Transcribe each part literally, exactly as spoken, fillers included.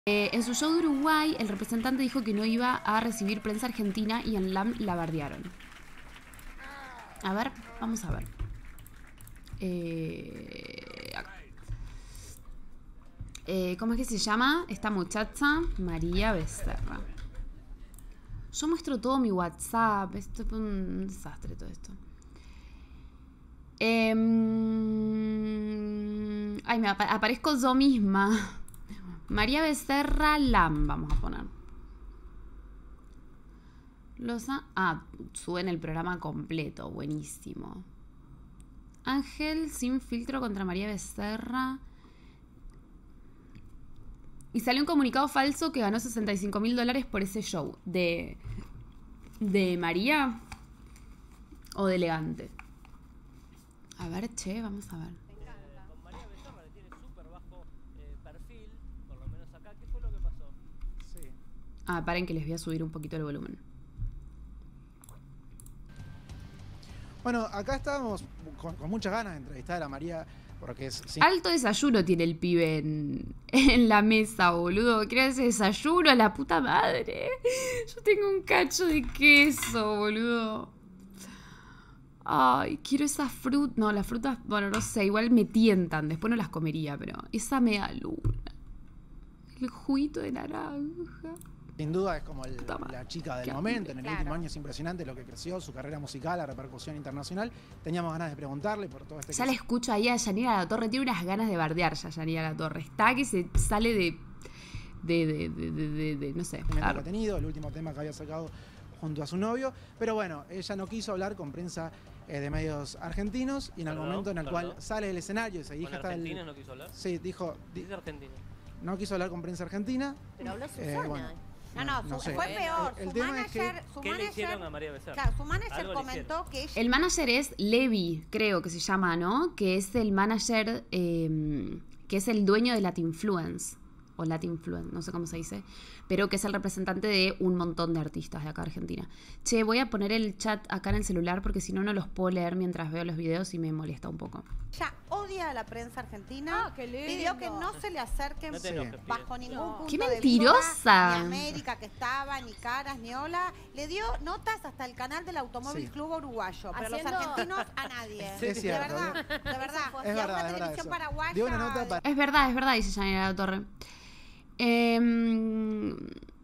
Eh, en su show de Uruguay, el representante dijo que no iba a recibir prensa argentina y en L A M la bardearon. A ver, vamos a ver. Eh, eh, ¿Cómo es que se llama esta muchacha? María Becerra. Yo muestro todo mi WhatsApp. Esto es un desastre todo esto. Eh, ay, me ap aparezco yo misma. María Becerra Lam, vamos a poner. Los a ah, suben el programa completo. Buenísimo. Ángel sin filtro contra María Becerra. Y salió un comunicado falso que ganó sesenta y cinco mil dólares por ese show. De, de María o de Elegante. A ver, che, vamos a ver. Con María Becerra, que tiene súper bajo eh, perfil, por lo menos acá. ¿Qué fue lo que pasó? Sí. Ah, paren que les voy a subir un poquito el volumen. Bueno, acá estábamos con, con muchas ganas de entrevistar a María, porque es... Sí. Alto desayuno tiene el pibe en, en la mesa, boludo. Quiero ese desayuno a la puta madre. Yo tengo un cacho de queso, boludo. Ay, quiero esa fruta. No, las frutas, bueno, no sé, igual me tientan. Después no las comería, pero esa media luna. El juguito de naranja. Sin duda es como el, la chica del momento. En el claro. último año es impresionante lo que creció, su carrera musical, la repercusión internacional. Teníamos ganas de preguntarle por todo este... Ya la escucho ahí a Yanira Latorre. Tiene unas ganas de bardear ya Yanira Latorre. Está que se sale de... De, de, de, de, de, de no sé. Que ha tenido, el último tema que había sacado junto a su novio. Pero bueno, ella no quiso hablar con prensa eh, de medios argentinos. Y en el perdón, momento en el perdón. cual sale del escenario y se dirige hasta el... ¿no quiso hablar? Sí, dijo... Di ¿Es argentina? No quiso hablar con prensa argentina. Pero habló Susana. Eh, bueno, No, no, no su, sé. fue peor. El, el su tema manager, es que, su ¿qué manager, le hicieron a María Becerra? Claro, su manager comentó que ella... El manager es Levi, creo que se llama, ¿no? Que es el manager, eh, que es el dueño de Latinfluence. O Latinfluence, no sé cómo se dice. Pero que es el representante de un montón de artistas de acá Argentina. Che, voy a poner el chat acá en el celular porque si no, no los puedo leer mientras veo los videos y me molesta un poco. Ella odia a la prensa argentina. Ah, qué lindo. Pidió que no se le acerquen no te enojes, bajo ningún no. punto ¡Qué de mentirosa! vista, ni América que estaba, ni Caras, ni Hola. Le dio notas hasta el canal del Automóvil sí. Club Uruguayo. Pero Haciendo... los argentinos a nadie. Sí, es cierto, de verdad, de verdad. Es y verdad, a una es verdad televisión eso. paraguaya. Dio una nota para... Es verdad, es verdad, dice Yanira Latorre. Eh,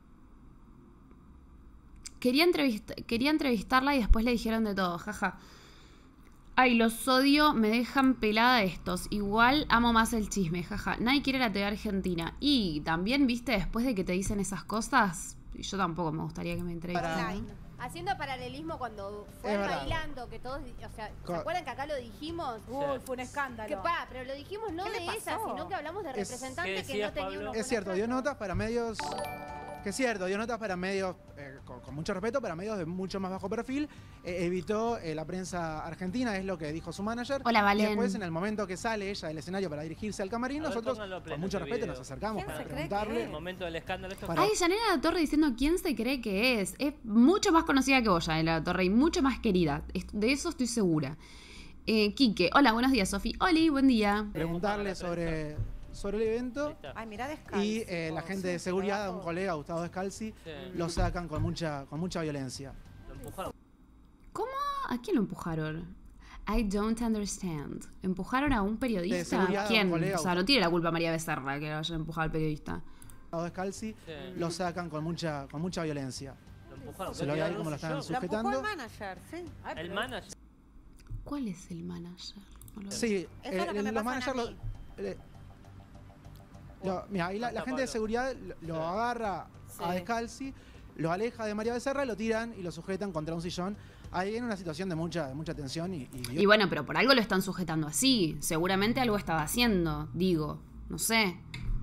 quería, entrevist quería entrevistarla y después le dijeron de todo, jaja. Ay, los odio, me dejan pelada estos. Igual amo más el chisme, jaja. Nadie quiere la T V argentina. Y también, viste, después de que te dicen esas cosas, yo tampoco me gustaría que me entrevisten. Para... Haciendo paralelismo cuando fue Es verdad. bailando, que todos, o sea, ¿se Co acuerdan que acá lo dijimos? Sí. Uy, fue un escándalo. Que pa, pero lo dijimos no ¿Qué le de pasó? esa, sino que hablamos de Es- representante ¿Qué que decías, no tenía Pablo? unos Es cierto, dio buenos notas para medios... Que es cierto, dio notas para medios, eh, con, con mucho respeto, para medios de mucho más bajo perfil. Eh, evitó eh, la prensa argentina, es lo que dijo su manager. Hola, Y Valen. después, en el momento que sale ella del escenario para dirigirse al camarín, A ver, nosotros, pónganlo a pleno con mucho este respeto, video. nos acercamos ¿Quién para se cree preguntarle. que El momento del escándalo. Esto Para- Ay, Yanira Latorre diciendo quién se cree que es. Es mucho más conocida que vos, Yanira Latorre, y mucho más querida. De eso estoy segura. Eh, Quique, hola, buenos días, Sofi. Oli, buen día. preguntarle sobre, sobre el Ahí evento. está. Ay, mirá Descalzi. Y eh, la gente de seguridad, un colega, Gustavo Descalzi, Sí. lo sacan con mucha, con mucha violencia. Lo empujaron. ¿Cómo? ¿A quién lo empujaron? I don't understand. ¿Empujaron a un De periodista? seguridad, un ¿Quién? colega. O sea, no tiene la culpa María Becerra que lo haya empujado al periodista. Gustavo Descalzi, Sí. lo sacan con mucha, con mucha violencia. Lo empujaron. Se lo ve ahí como lo están Lo empujó sujetando. el manager, sí. Ay, El pero- manager. ¿Cuál es el manager? No lo veo. Sí, Eso es lo que me los pasan a managers lo, mí. eh, lo- mira, ahí la, la gente de seguridad lo, lo Sí. agarra Sí. a Descalzi, lo aleja de María Becerra, lo tiran y lo sujetan contra un sillón. Ahí en una situación de mucha, de mucha tensión y, y- Y bueno, pero por algo lo están sujetando así. Seguramente algo estaba haciendo, digo. No sé.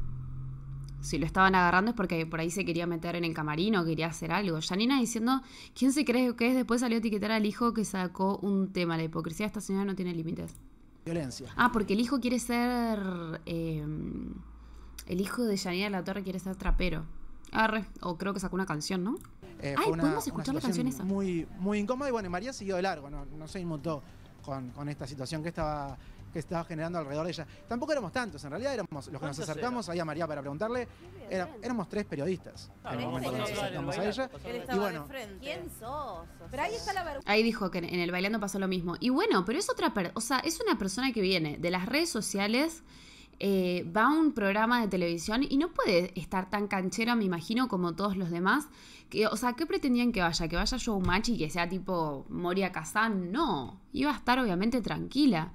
Si lo estaban agarrando es porque por ahí se quería meter en el camarín o quería hacer algo. Janina diciendo, ¿quién se cree que es? Después salió a etiquetar al hijo que sacó un tema. La hipocresía de esta señora no tiene límites. violencia. Ah, porque el hijo quiere ser... eh, el hijo de Yanira Latorre quiere ser trapero. Arre. O creo que sacó una canción, ¿no? Eh, Ay, fue una, ¿podemos una escuchar la situación canción esa? Muy, muy incómoda y bueno, y María siguió de largo, no, no se inmutó con, con esta situación que estaba que se estaba generando alrededor de ella. Tampoco éramos tantos, en realidad éramos los que nos ¿Cuántos acercamos ahí a María para preguntarle. Era- éramos tres periodistas Ah, en el no, momento que nos no, no, acercamos no, a no, ella. no, no, Él no. estaba Y bueno, de frente. ¿Quién sos? O Pero ahí sea, está la vergüenza. Ahí dijo que en en el bailando pasó lo mismo. Y bueno, pero es otra persona, o sea, es una persona que viene de las redes sociales, eh, va a un programa de televisión y no puede estar tan canchera, me imagino, como todos los demás. Que, o sea, ¿qué pretendían que vaya? ¿Que vaya Showmatch y que sea tipo Moria Kazan? No, iba a estar obviamente tranquila.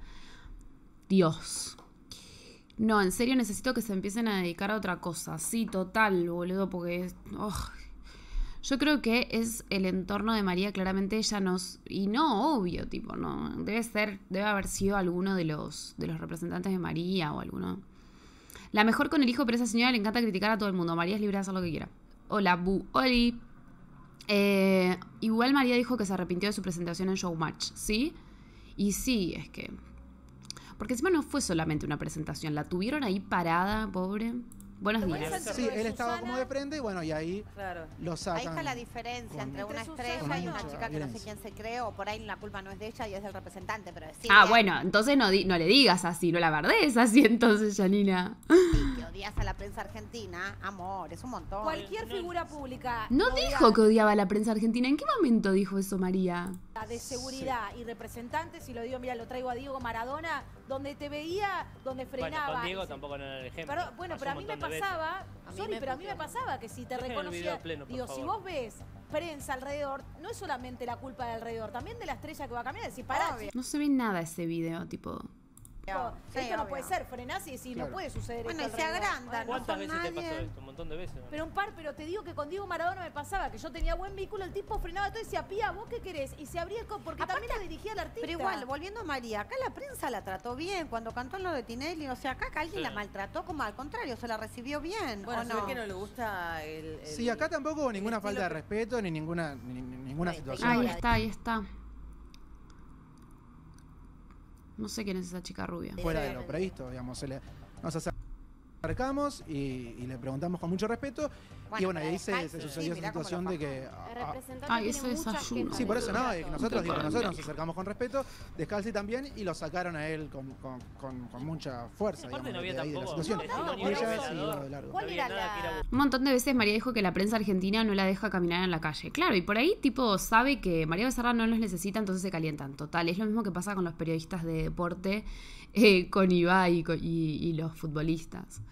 Dios. No, en serio necesito que se empiecen a dedicar a otra cosa. Sí, total, boludo, porque... es- ugh. Yo creo que es el entorno de María, claramente ella nos... Y no, obvio, tipo, no. Debe ser, debe haber sido alguno de los, de los representantes de María o alguno. La mejor con el hijo, pero a esa señora le encanta criticar a todo el mundo. María es libre de hacer lo que quiera. Hola, Bu. Oli. Eh, igual María dijo que se arrepintió de su presentación en Showmatch, ¿sí? Y sí, es que... Porque encima no fue solamente una presentación, la tuvieron ahí parada, pobre. Buenos María días. Becerra. sí, de él estaba Susana. como de frente y bueno, y ahí Claro. lo sacan. Ahí está la diferencia con- entre una Entre estrella Susana y una mucha chica que no sé violencia. quién se cree, o por ahí la culpa no es de ella y es del representante, pero decir Ah, que- bueno, entonces no, di- no le digas así, no la bardees así entonces, Janina. sí, que odias a la prensa argentina, amor, es un montón. Cualquier figura pública No rodeada dijo que odiaba a la prensa argentina. ¿En qué momento dijo eso María? de seguridad y representantes, y lo digo, mira, lo traigo a Diego Maradona, donde te veía, donde Bueno, frenaba. con Diego y se- tampoco no era el ejemplo. Pero, bueno, Pasó pero a un mí me montón de veces. pasaba, A mí sorry, me pero a mí me puteó. pasaba que si te Dejen el reconocía, video pleno, por digo, si favor. vos ves prensa alrededor, no es solamente la culpa de alrededor, también de la estrella que va a caminar, decir, pará, Obvio. No se ve nada ese video, tipo... chico, Sí, esto no obvio. puede ser, frenás y decís, Claro. no puede suceder Bueno, esto y se alrededor. agrandan, Bueno, ¿Cuántas son veces te pasó nadie. esto? Un montón de veces. ¿no? Pero un par, pero te digo que con Diego Maradona me pasaba, que yo tenía buen vehículo, el tipo frenaba todo y decía, Pía, ¿vos qué querés? Y se abría el co- porque Aparte- también la dirigía al artista. Pero igual, volviendo a María, acá la prensa la trató bien cuando cantó en lo de Tinelli, o sea, acá que alguien Sí. la maltrató, como al contrario, se la recibió bien, Bueno, ¿o se no? ve que no le gusta el... el- Sí, acá tampoco hubo ninguna estilo falta de que- respeto ni ninguna, ni- ni- ninguna Ahí está. situación. Ahí está, ahí está. No sé quién es esa chica rubia. Fuera de lo previsto, digamos. Se le- nos acercamos y, y le preguntamos con mucho respeto. y bueno, y ahí se, se sí, sucedió mirá esa cómo lo situación de que... El ah, representante Ay, tiene ese muchas desayuno. quejas sí, por de eso no, trato. y que nosotros, digo, que Totalmente. nosotros nos acercamos con respeto, Descalzi también, y lo sacaron a él con, con- con- con mucha fuerza, Aparte digamos, no había de, ahí de la tampoco situación. estilo no, ni y ella revelador. siguió de largo. ¿Cuál No había era nada que la- era Un montón de veces María dijo que la prensa argentina no la deja caminar en la calle. Claro, y por ahí tipo sabe que María Becerra no los necesita, entonces se calientan. Total, es lo mismo que pasa con los periodistas de deporte, eh, con Ibai y, con- y- y los futbolistas.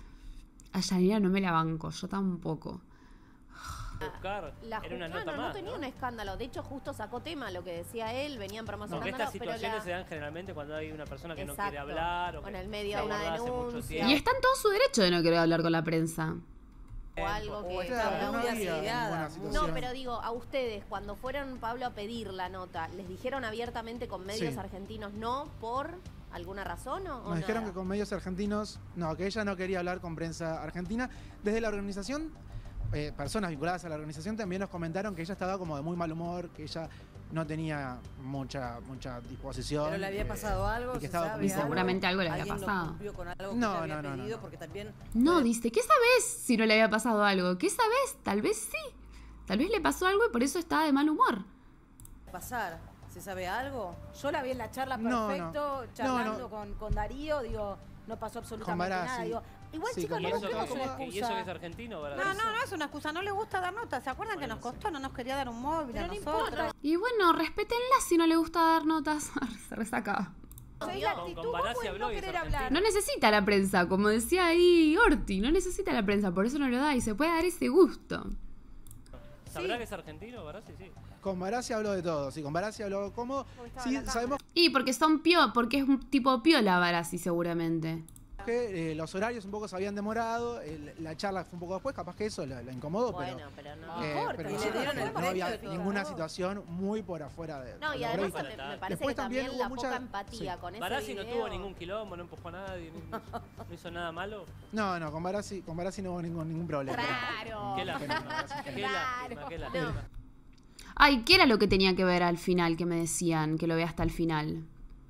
A Yanira no me la banco, yo tampoco. buscar. La Era una ju- nota ah, no, más. no tenía ¿no? un escándalo. De hecho, justo sacó tema lo que decía él, venían promocionando. Porque estas pero situaciones la- se dan generalmente cuando hay una persona que no quiere Exacto. hablar o O que en el medio se de una abordó hace mucho denuncia. tiempo. Y está en todo su derecho de no querer hablar con la prensa. o algo O que... está Claro, no muy había asediada. ninguna muy- situación. No, pero digo, a ustedes, cuando fueron Pablo a pedir la nota, ¿les dijeron abiertamente con medios Sí. argentinos no por alguna razón o, o Nos dijeron nada? que con medios argentinos, no, que ella no quería hablar con prensa argentina. Desde la organización, eh, personas vinculadas a la organización también nos comentaron que ella estaba como de muy mal humor, que ella no tenía mucha mucha disposición. Pero le había eh, pasado algo, y que se estaba sabe como- Y seguramente algo le había ¿Alguien no pasado. cumplió con algo que No, le había no, no, no, pedido? no. Porque también No, puede dice, ¿qué sabes si no le había pasado algo? ¿Qué sabes? Tal vez sí. Tal vez le pasó algo y por eso estaba de mal humor. pasar. ¿Se sabe algo? Yo la vi en la charla No, no. perfecto, charlando No, no. Con, con Darío, digo, no pasó absolutamente Barassi. nada. Digo, igual Sí, chicos, con ¿Y no eso, Barassi. busquemos que, una y eso que es excusa. argentino? ¿verdad? No, no, no es una excusa, no le gusta dar nota. ¿Se acuerdan que Bueno, nos sí. costó? No nos quería dar un móvil Pero a no nosotros. importa. Y bueno, respétenla si no le gusta dar notas. Se resaca. O sea, es Con- la con actitud, vos Barassi podés habló no y es querer argentino. hablar. No necesita la prensa, como decía ahí Orti, no necesita la prensa, por eso no lo da y se puede dar ese gusto. ¿Sabrá Sí. que es argentino, Barassi? Sí. Con Barassi habló de todo, sí, con Barassi habló cómodo. Porque estaba Sí, en la sabemos Y porque son pio, porque es un tipo piola Barassi seguramente. que eh, los horarios un poco se habían demorado, el- la charla fue un poco después, capaz que eso la, la incomodó, Bueno, pero, pero no. No eh, importa, pero y sí, le dieron el no premio había de todo. ninguna situación muy por afuera de No, de y lo además previsto. me, me Después parece que también también hubo la mucha- poca empatía sí. con ese Barassi no video. tuvo ningún quilombo, no empujó a nadie, ni- no hizo nada malo. No, no, con Barassi, con Barassi no hubo ningún, ningún problema. Claro. Qué lástima, Qué qué lástima, qué lástima. No. Ay, ¿qué era lo que tenía que ver al final que me decían que lo vea hasta el final?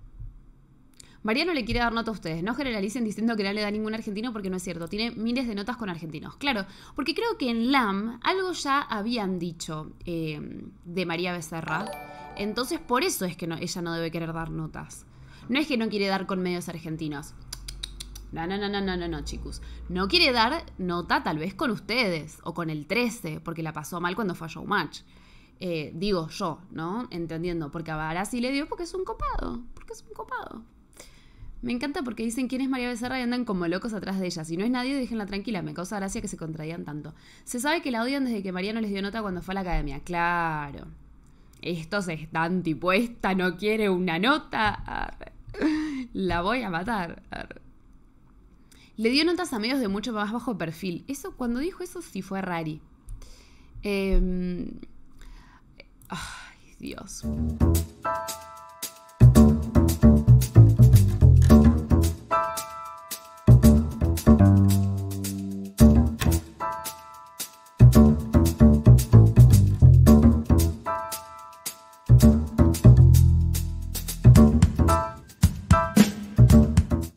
María no le quiere dar nota a ustedes. No generalicen diciendo que no le da ningún argentino porque no es cierto. Tiene miles de notas con argentinos. Claro, porque creo que en L A M algo ya habían dicho eh, de María Becerra. Entonces por eso es que no, ella no debe querer dar notas. No es que no quiere dar con medios argentinos. No, no, no, no, no, no, no, chicos. No quiere dar nota tal vez con ustedes o con el trece, porque la pasó mal cuando fue a Showmatch. Eh, digo yo, ¿no? Entendiendo, porque a Vara sí le dio porque es un copado, porque es un copado. Me encanta porque dicen quién es María Becerra y andan como locos atrás de ella. Si no es nadie, déjenla tranquila. Me causa gracia que se contraían tanto. Se sabe que la odian desde que María no les dio nota cuando fue a la academia. Claro. Estos están tipo, esta no quiere una nota. Arre. La voy a matar. Arre. Le dio notas a medios de mucho más bajo perfil. Eso, cuando dijo eso, sí fue rari. Eh... Ay, Dios.